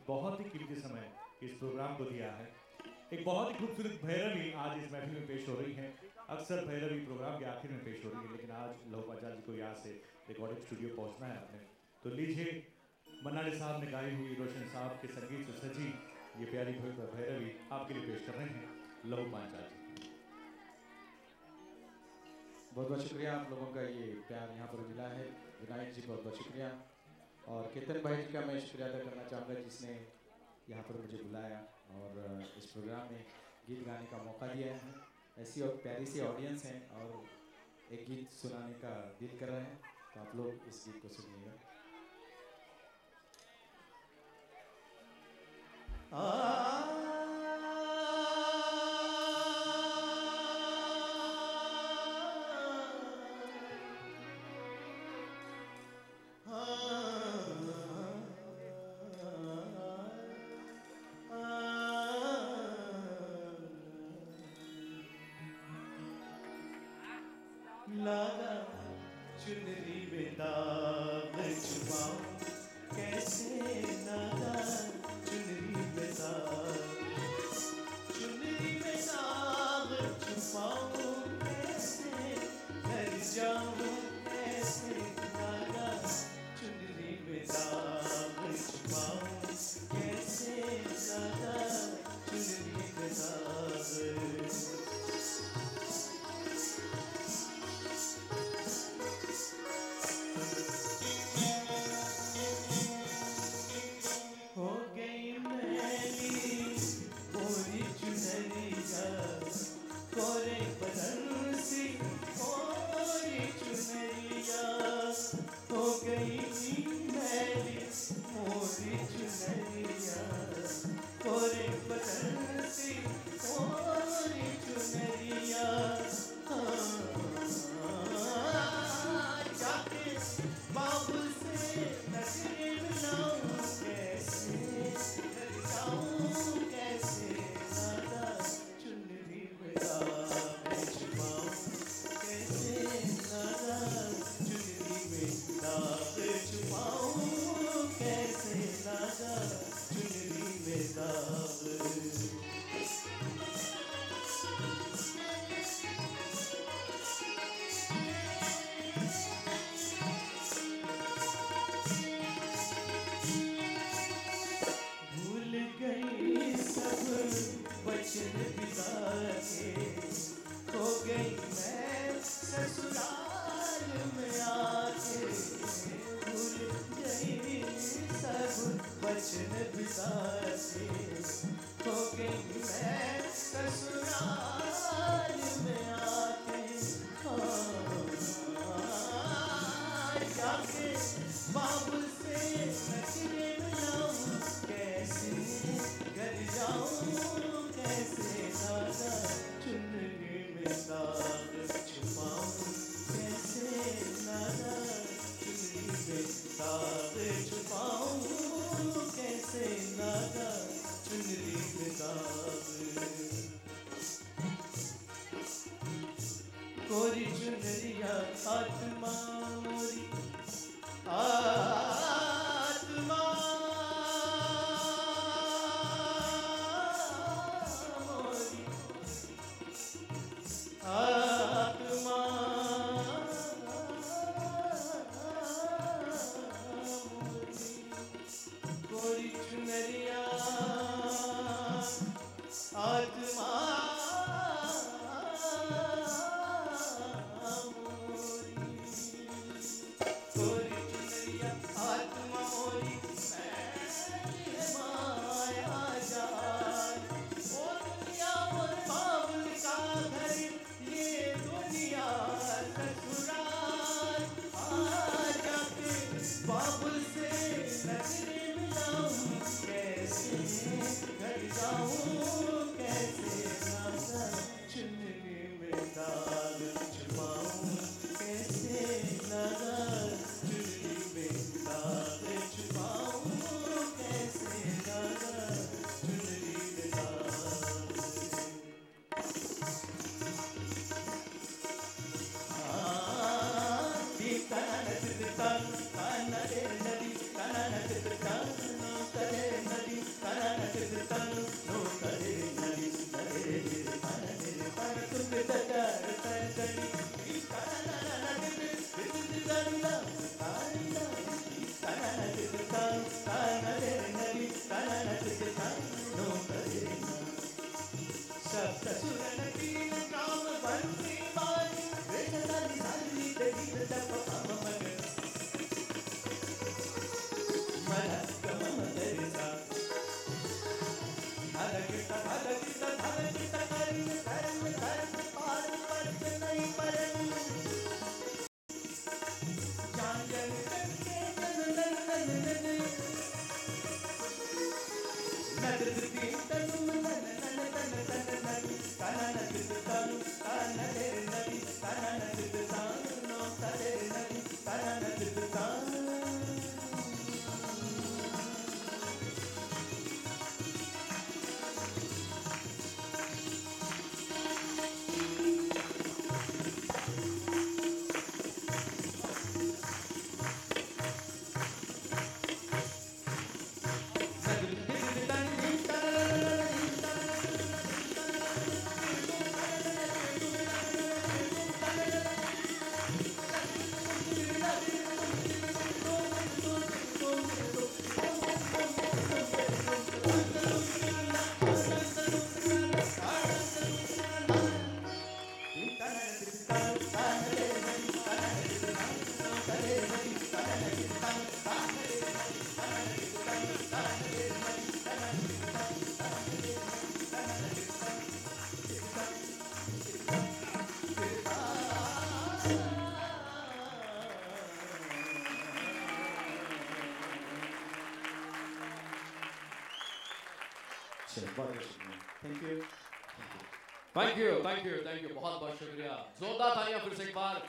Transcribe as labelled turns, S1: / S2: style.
S1: बहुत ही कीमती समय इस प्रोग्राम को दिया है। एक बहुत ही खूबसूरत भैरवी आज इस महफिल में पेश हो रही है। अक्सर भैरवी प्रोग्राम के आखिर में पेश हो रही है, लेकिन आज लहू पांचाल जी को यहाँ से रिकॉर्डिंग स्टूडियो पहुँचना है अपने। तो लीजिए, मन्ना डे साहब ने गाई हुई, रोशन साहब के संगीत से सजी ये प्यारी भैरवी आपके लिए पेश कर रहे हैं लहू पांचाल जी।
S2: बहुत बहुत शुक्रिया आप लोगों का, ये प्यार यहाँ पर मिला है। विनायक जी बहुत बहुत शुक्रिया, और केतन भाई जी का मैं शुक्रिया अदा करना चाहूँगा जिसने यहाँ पर मुझे बुलाया और इस प्रोग्राम में गीत गाने का मौका दिया है। ऐसी और प्यारी सी ऑडियंस है और एक गीत सुनाने का दिल कर रहे हैं, तो आप लोग इस गीत को सुनिएगा।
S3: लागा चुनरी में दाग छुपाऊं कैसे, लागा चुनरी में दाग छुपाऊं कैसे, घर जाऊं कैसे, लागा चुनरी में दाग छुपाऊं कैसे, लागा चुनरी में दाग। हो गई मैली मोरी चुनरिया, कोरे बदन सी मोरी चुनरिया। हो गई मैली मोरी चुनरिया, कोरे बदन सी मोरी चुनरिया। जाके बाबू से नजरे मिलाऊं कैसे, घर जाऊं कैसे, लागा चुनरी में दाग छुपाऊं कैसे, लागा चुनरी में दाग छुपाऊं कैसे, लागा चुनरी में दाग। भूल गई सब वचन पिता के, हो गई मैं ससुराल में आके। भूल गई सब वचन पिता के, हो गई मैं ससुराल में आके। जाके बाबू से नजरे मिलाऊं कैसे, घर जाऊं कैसे, लागा चुनरी में दाग छुपाऊं कैसे, लागा चुनरी में दाग छुपाऊं कैसे, लागा चुनरी में दाग। कोरी चुनरिया आत्मा मोरी, आत्मा मोरी, आत्मा मोरी। कोरी चुनरिया आत्मा आत्मा मोरी, मैं माया जान। ओ दुनिया और बाबुल का घर, ये दुनिया ससुराल। आ जाके बाबुल से नजरे मिलाऊं कैसे, घर जाऊं कैसे, लागा चुनरी में दाग छुपाऊं कैसे, लागा चुनरी में दाग छुपाऊं कैसे, लागा चुनरी में दाग।
S2: चलिए, बहुत बहुत शुक्रिया। Thank you.
S4: थैंक यू बहुत बहुत शुक्रिया। जोरदार तालियां फिर से एक बार